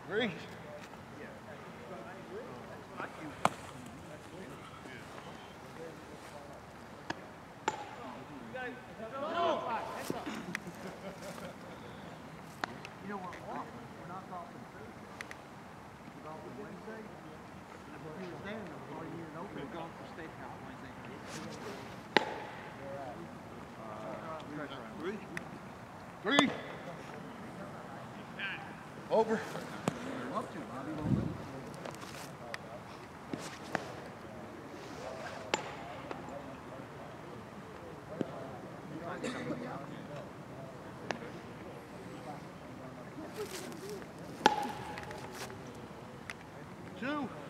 Three. You know what? We're not golfing Thursday. We're golfing Wednesday. And if you were there, all you needed open. We're going for Steakhouse Wednesday night. Three. Three. Over. You're up to, Bobby. Won't lose. Two.